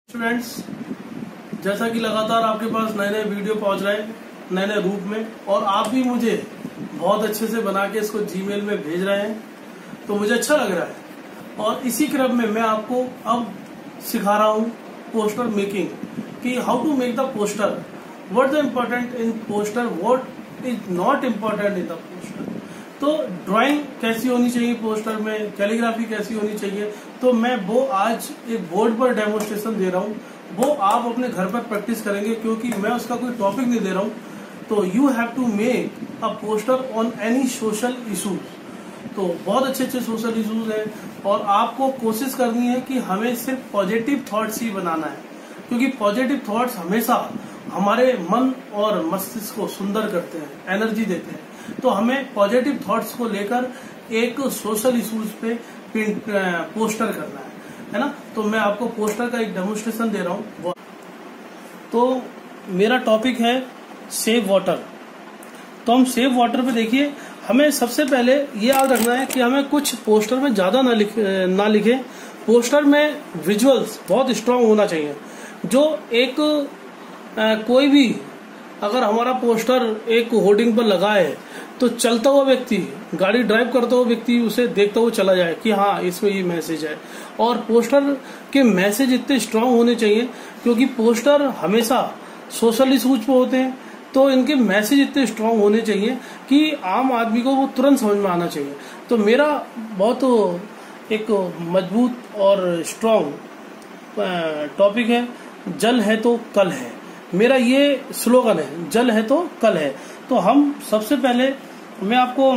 Students, जैसा कि लगातार आपके पास नए नए वीडियो पहुंच रहे हैं नए नए रूप में, और आप भी मुझे बहुत अच्छे से बना के इसको जीमेल में भेज रहे हैं, तो मुझे अच्छा लग रहा है। और इसी क्रम में मैं आपको अब सिखा रहा हूँ पोस्टर मेकिंग, कि how to make the poster, what the important in poster, what is not important in the poster. तो ड्राइंग कैसी होनी चाहिए पोस्टर में, कैलीग्राफी कैसी होनी चाहिए, तो मैं वो आज एक बोर्ड पर डेमोन्स्ट्रेशन दे रहा हूँ। वो आप अपने घर पर प्रैक्टिस करेंगे, क्योंकि मैं उसका कोई टॉपिक नहीं दे रहा हूँ। तो you have to make a poster on any social issues. तो बहुत अच्छे अच्छे सोशल इशूज हैं, और आपको कोशिश करनी है कि हमें सिर्फ पॉजिटिव थॉट्स ही बनाना है, क्योंकि पॉजिटिव थॉट्स हमेशा हमारे मन और मस्तिष्क को सुंदर करते हैं, एनर्जी देते हैं। तो हमें पॉजिटिव थॉट्स को लेकर एक सोशल इशूज पे पोस्टर करना है ना। तो मैं आपको पोस्टर का एक डेमोन्स्ट्रेशन दे रहा हूँ। तो मेरा टॉपिक है सेव वाटर। तो हम सेव वाटर पे देखिए, हमें सबसे पहले ये याद रखना है कि हमें कुछ पोस्टर में ज्यादा ना लिखे। पोस्टर में विजुअल्स बहुत स्ट्रांग होना चाहिए। जो एक कोई भी अगर हमारा पोस्टर एक होर्डिंग पर लगा है, तो चलता हुआ व्यक्ति, गाड़ी ड्राइव करता हुआ व्यक्ति उसे देखता हुआ चला जाए कि हाँ इसमें ये मैसेज है। और पोस्टर के मैसेज इतने स्ट्रांग होने चाहिए, क्योंकि पोस्टर हमेशा सोशल इशूज पे होते हैं, तो इनके मैसेज इतने स्ट्रांग होने चाहिए कि आम आदमी को वो तुरंत समझ में आना चाहिए। तो मेरा बहुत एक मजबूत और स्ट्रांग टॉपिक है, जल है तो कल है। मेरा ये स्लोगन है, जल है तो कल है। तो हम सबसे पहले मैं आपको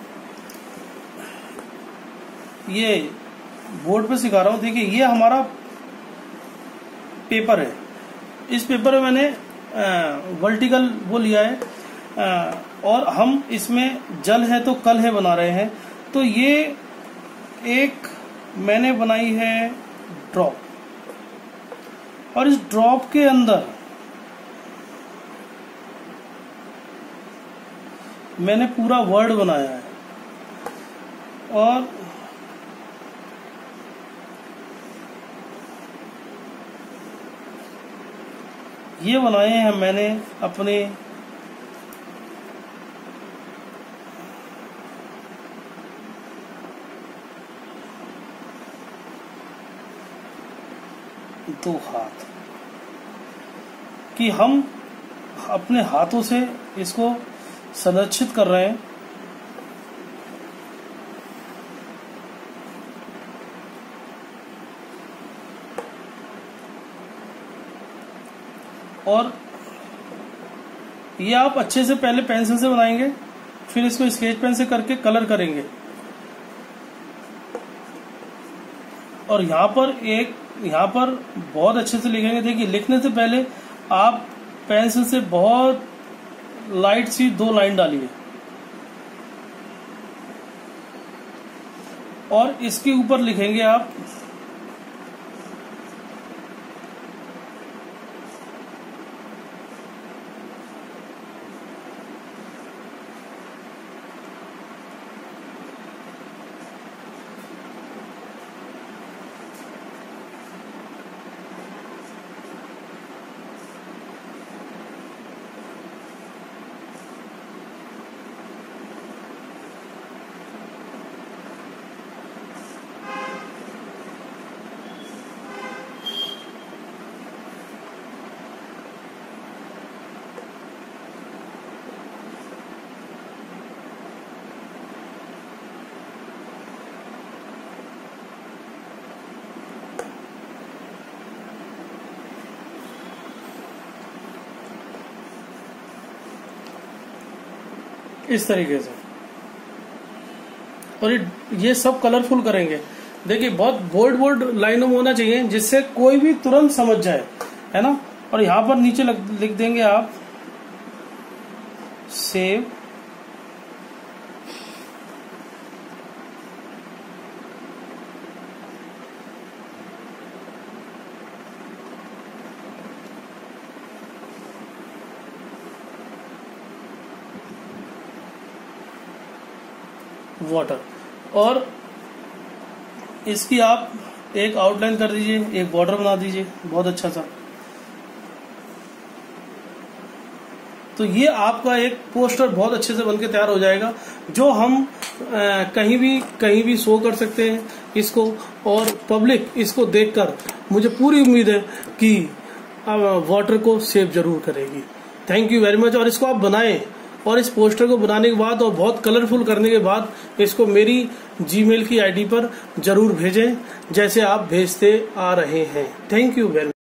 ये बोर्ड पे सिखा रहा हूं। देखिए, ये हमारा पेपर है। इस पेपर में मैंने वर्टिकल वो लिया है, और हम इसमें जल है तो कल है बना रहे हैं। तो ये एक मैंने बनाई है ड्रॉप, और इस ड्रॉप के अंदर मैंने पूरा वर्ड बनाया है, और ये बनाए हैं मैंने अपने दो हाथ, कि हम अपने हाथों से इसको संरक्षित कर रहे हैं। और ये आप अच्छे से पहले पेंसिल से बनाएंगे, फिर इसको स्केच पेन से करके कलर करेंगे। और यहाँ पर बहुत अच्छे से लिखेंगे। देखिए, लिखने से पहले आप पेंसिल से बहुत लाइट सी 2 लाइन डालिए, और इसके ऊपर लिखेंगे आप इस तरीके से, और ये सब कलरफुल करेंगे। देखिए, बहुत बोल्ड लाइनों में होना चाहिए, जिससे कोई भी तुरंत समझ जाए, है ना। और यहां पर नीचे लिख देंगे आप सेव वाटर, और इसकी आप एक आउटलाइन कर दीजिए, एक बॉर्डर बना दीजिए बहुत अच्छा सा। तो ये आपका एक पोस्टर बहुत अच्छे से बनके तैयार हो जाएगा, जो हम कहीं भी शो कर सकते हैं इसको, और पब्लिक इसको देखकर मुझे पूरी उम्मीद है कि वाटर को सेव जरूर करेगी। Thank you very much. और इसको आप बनाएं, और इस पोस्टर को बनाने के बाद और बहुत कलरफुल करने के बाद इसको मेरी जीमेल की आईडी पर जरूर भेजें, जैसे आप भेजते आ रहे हैं। Thank you very much.